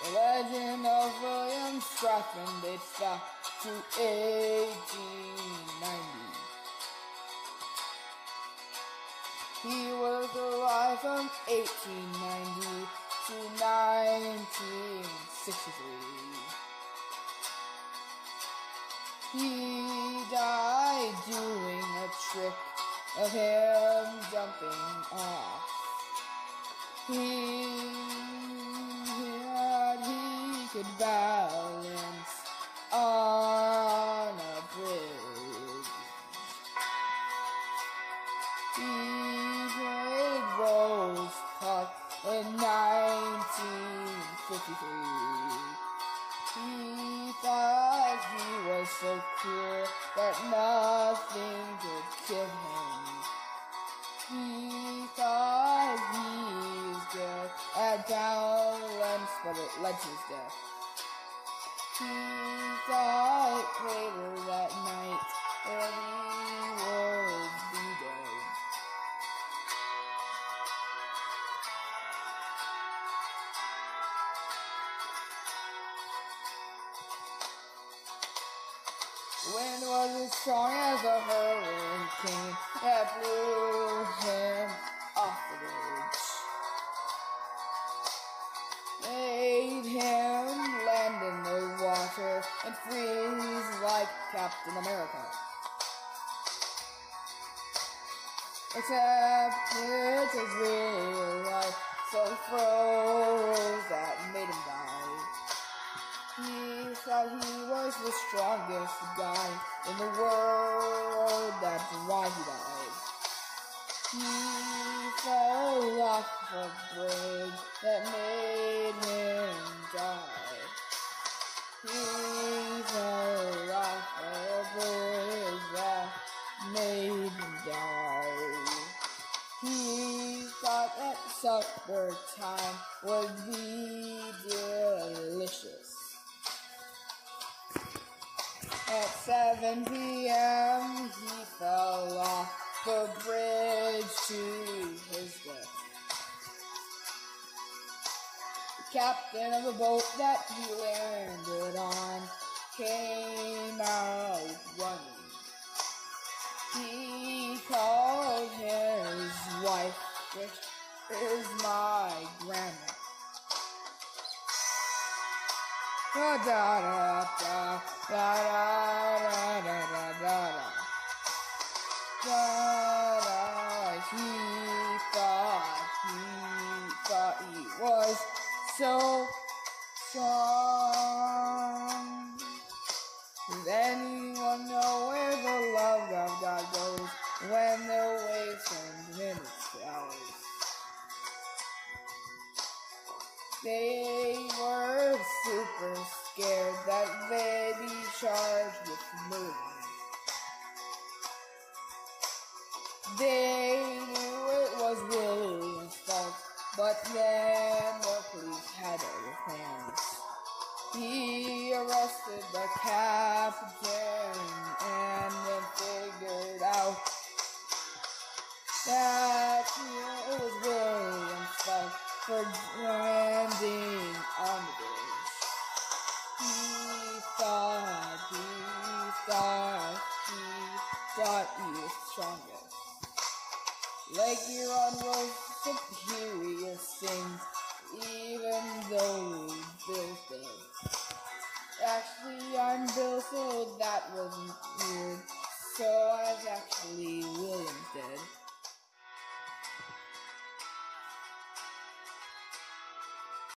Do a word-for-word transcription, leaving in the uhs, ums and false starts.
The legend of William Strathman dates back to eighteen ninety. He was alive from eighteen ninety to nineteen sixty-three. He died doing a trick of him jumping off. He had, he could balance on a bridge. He played Rose Puck in nineteen fifty-three. He thought he was so cool that nothing could kill him. He thought he was good at balance, but it led to his death. He thought later that night that he would be dead. The wind was as strong as a hurricane that blew him off the bridge. Made him land in the water and freeze like Captain America. Except it was real life, so froze that made him die. He thought he was the strongest guy in the world, that's why he died. He fell off a bridge that made him die. He fell off a bridge that made him die. He thought that supper time would be delicious. At seven p m he fell off the bridge to his death. The captain of the boat that he landed on came out running. He called his wife, which is my grandma. Da da da da da da da da da da. Da da. He thought he thought he was so strong. Does anyone know where the love of God goes when the waves turn minutes to hours? They were super scared that they'd be charged with murder. They knew it was William's fault, but then the police had other plans. He arrested the captain and then figured out that it was William's fault for landing on the bridge. He thought, he thought, he thought he was strongest. Like you're on those superior things, even though Bill's dead. Actually, I'm Bill, so that wasn't weird. So I was actually William's dead.